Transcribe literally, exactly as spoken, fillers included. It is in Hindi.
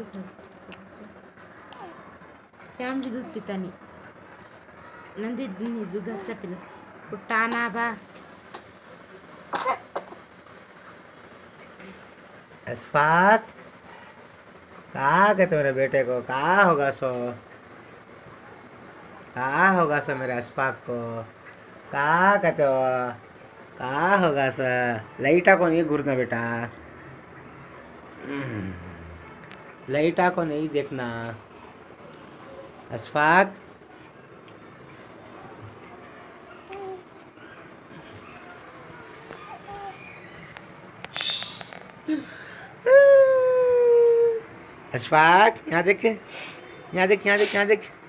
दूध है क्या भी दूध पीता नहीं नंदी नहीं दूध अच्छा पिला उठाना बा अशफाक कहाँ गए मेरे बेटे को कहाँ होगा सो कहाँ होगा सो मेरे अशफाक को कहाँ कहते हो कहाँ होगा सो लाइटा को नहीं घूरना बेटा लाइटा को नहीं देखना अशफाक अशफाक यहाँ देख यहाँ देख यहाँ देख यहाँ देख